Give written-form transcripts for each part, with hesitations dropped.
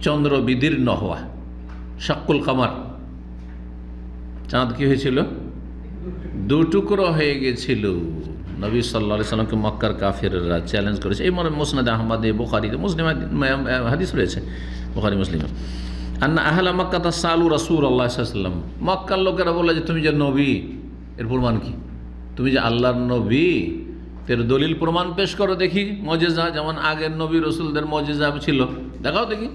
চন্দ্র বিদীর্ণ হওয়া, শাক্কুল কামার, চাঁদ কি হয়েছিল? দুটুকরো হয়ে গেছিল। নবী সাল্লাল্লাহু আলাইহি সাল্লামকে মক্কার কাফেররা চ্যালেঞ্জ করেছে। এই মানে মুসনাদে আহমদে, বুখারীতে, মুসলিম হাদিস রয়েছে, বুখারী মুসলিমে। আন্না আহলা মক্কা তাসালু রাসূলুল্লাহ সাল্লাল্লাহু আলাইহি ওয়াসাল্লাম, মক্কার লোকেরা বলে যে তুমি যে নবী, এর প্রমাণ কি? তুমি যে আল্লাহর নবী, এর দলিল প্রমাণ পেশ করো দেখি, মুজিজা, যেমন আগের নবী রসুলদের মুজিজা ছিল, দেখাও দেখি।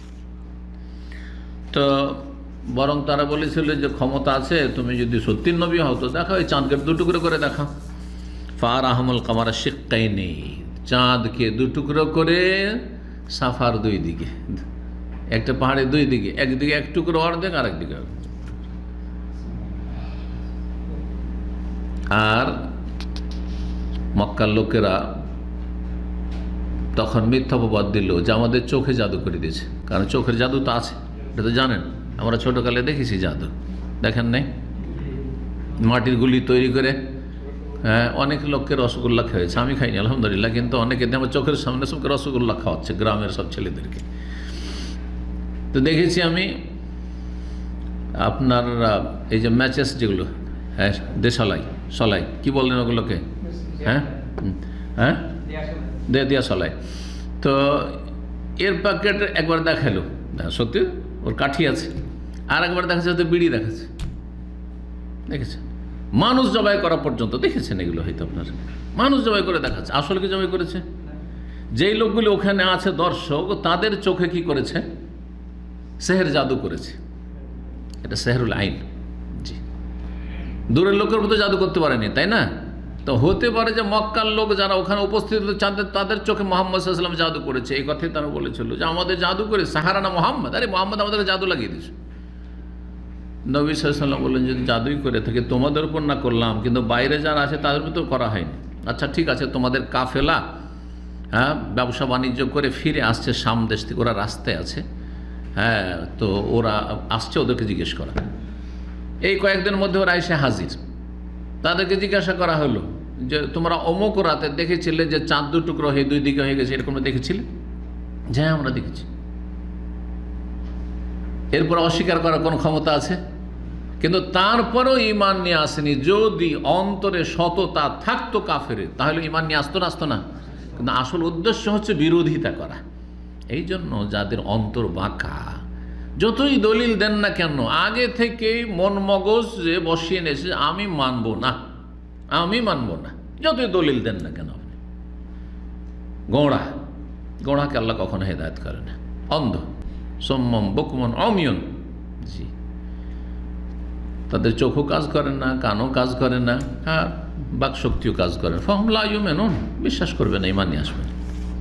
তো বরং তারা বলেছিল যে ক্ষমতা আছে, তুমি যদি সত্যি নবী হও তো দেখাও, এই চাঁদকে দুটুকরো করে দেখাও। ফার আহমুল কামারা শিক্কাইনি, চাঁদকে দুটুকরো করে সাফার দুই দিকে, একটা পাহাড়ের দুই দিকে, একদিকে এক টুকরো অর্ধেক, আর একদিকে। আর মক্কার লোকেরা তখন মিথ্যাপবাদ দিল যে আমাদের চোখে জাদু করে দিয়েছে, কারণ চোখের জাদু তো আছে, এটা তো জানেন, আমরা ছোটোকালে দেখেছি জাদু, দেখেন নাই? মাটির গুলি তৈরি করে, হ্যাঁ, অনেক লোককে রসগোল্লা খেয়েছে, আমি খাইনি আলহামদুলিল্লাহ, কিন্তু অনেকে আমার চোখের সামনে সবকে রসগোল্লা খাওয়াচ্ছে, গ্রামের সব ছেলেদেরকে। তো দেখেছি আমি আপনার এই যে ম্যাচেস যেগুলো, হ্যাঁ, দেশালাই, সলাই, কি বললেন ওগুলোকে? হ্যাঁ হ্যাঁ, দিয়া সলাই। তো এর প্যাকেট একবার দেখালো, সত্যি ওর কাঠি আছে, আর একবার দেখাচ্ছে হয়তো বিড়ি দেখাচ্ছে, দেখেছেন? মানুষ জবাই করা পর্যন্ত দেখেছেন এগুলো, হয়তো আপনার মানুষ জবাই করে দেখাচ্ছে। আসলে কি জবাই করেছে? যেই লোকগুলি ওখানে আছে দর্শক, তাদের চোখে কি করেছে? সেহের জাদু করেছে। এটা সেহরুল আইন। জি, দূরের লোকের মতো জাদু করতে পারেনি, তাই না? তো হতে পারে যে মক্কার লোক যারা ওখানে উপস্থিত তাদের চোখে মোহাম্মদ সাল্লাল্লাহু আলাইহি ওয়াসাল্লাম জাদু করেছে, এই কথাই তারা বলেছিল যে আমাদের জাদু করে সাহারানা মোহাম্মদ। আরে মোহাম্মদ আমাদেরকে জাদু লাগিয়ে দিয়েছে। নবী সাল্লাল্লাহু আলাইহি ওয়াসাল্লাম বললেন, যদি জাদুই করে থাকে তোমাদের উপর না করলাম, কিন্তু বাইরে যারা আছে তাদের উপর তো করা হয়নি। আচ্ছা ঠিক আছে, তোমাদের কাফেলা, হ্যাঁ, ব্যবসা বাণিজ্য করে ফিরে আসছে শাম দেশ থেকে, ওরা রাস্তায় আছে, হ্যাঁ, তো ওরা আসছে, ওদেরকে জিজ্ঞেস করা। এই কয়েকদিনের মধ্যে ওরা এসে হাজির। তাদেরকে জিজ্ঞাসা করা হলো যে তোমরা অমুক রাতে দেখেছিলে যে চাঁদ দুটুকরো হয়ে দুই দিকে হয়ে গেছে, এরকম দেখেছিলে? যে হ্যাঁ, আমরা দেখেছি। এরপর অস্বীকার করার কোনো ক্ষমতা আছে? কিন্তু তারপরেও ঈমান নিয়ে আসেনি। যদি অন্তরে সততা থাকতো কাফেরের, তাহলে ঈমান নিয়ে আসতো না? কিন্তু আসল উদ্দেশ্য হচ্ছে বিরোধিতা করা। এই জন্য যাদের অন্তর বাঁকা, যতই দলিল দেন না কেন, আগে থেকেই মন মগজ যে বসিয়ে নিয়েছে আমি মানব না, যতই দলিল দেন না কেন। আপনি গোড়াকে আল্লাহ কখনো হেদায়েত করে না। অন্ধ, সম্মম, বকমন, অমিয়ন। জি, তাদের চোখও কাজ করে না, কানও কাজ করে না, আর বাকশক্তিও কাজ করে না। ফাহুম লা ইউমিনুন, বিশ্বাস করবে না, ঈমান নিয়ে আসবে না।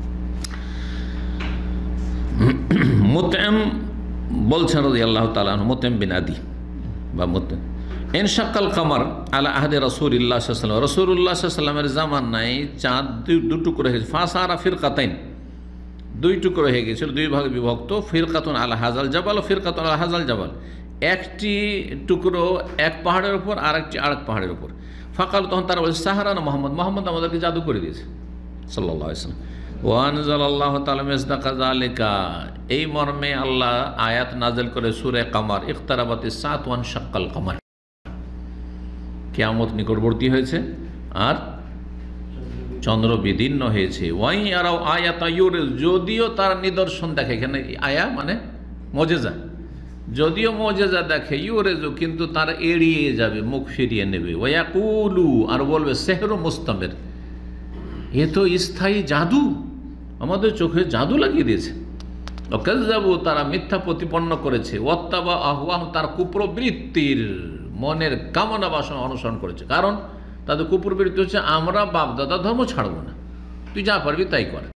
মুতঈম বলছেন রাদিয়াল্লাহু তাআলা আনহু, মুতঈম বিন আদি বা মুতঈম, ইনশাক্কাল কামার আলা আহদি রাসূলিল্লাহ সাল্লাল্লাহু আলাইহি ওয়াসাল্লাম, রাসূলুল্লাহ সাল্লাল্লাহু আলাইহি ওয়াসাল্লামের জামানায় চাঁদ দুটুকরো হয়েছে। ফাসারা ফিরকাতাইন, দুই টুকরো হয়ে গেছিল, দুই ভাগে বিভক্ত। ফিরকাতুন আলা হাযাল জাবাল ও ফিরকাতুন আলা হাযাল জাবাল, একটি টুকরো এক পাহাড়ের উপর, আর একটি আরেক পাহাড়ের উপর। ফাকাল, তখন তারা বলছে সাহারানা মোহাম্মদ আমাদেরকে জাদু করে দিয়েছে সাল্লাল্লাহু আলাইহি ওয়াসাল্লাম। ওয়ানজালাল্লাহু তাআলা মিসদাকা যালিকা, এই মর্মে আল্লাহ আয়াত নাযিল করে সূরা কামার, ইখতারাবাতিস সাআত ওয়ান শাক্কাল কামার, কিয়ামত নিকটবর্তী হয়েছে আর চন্দ্র বিদীর্ণ হয়েছে। ওয়াই আরাও আয়াতা ইউরিজ, যদিও তার নিদর্শন দেখে, এখানে আয়া মানে মুজিজা, যদিও মুজিজা দেখে, ইউরেজু, কিন্তু তার এড়িয়ে যাবে, মুখ ফিরিয়ে নেবে। ওয়াকুলু, আর বলবে সেহরু মুস্তামির, এ তো স্থায়ী জাদু, আমাদের চোখে জাদু লাগিয়ে দিয়েছে। ওয়াকাযযাবু, তারা মিথ্যা প্রতিপন্ন করেছে। ওয়াত্তাবা আহওয়াহুম, তার কুপ্রবৃত্তির, মনের কামনা বাসনা অনুসরণ করেছে। কারণ তাদের কুপ্রবৃত্তি হচ্ছে আমরা বাপ দাদা ধর্ম ছাড়বো না, তুই যা পারবি তাই কর।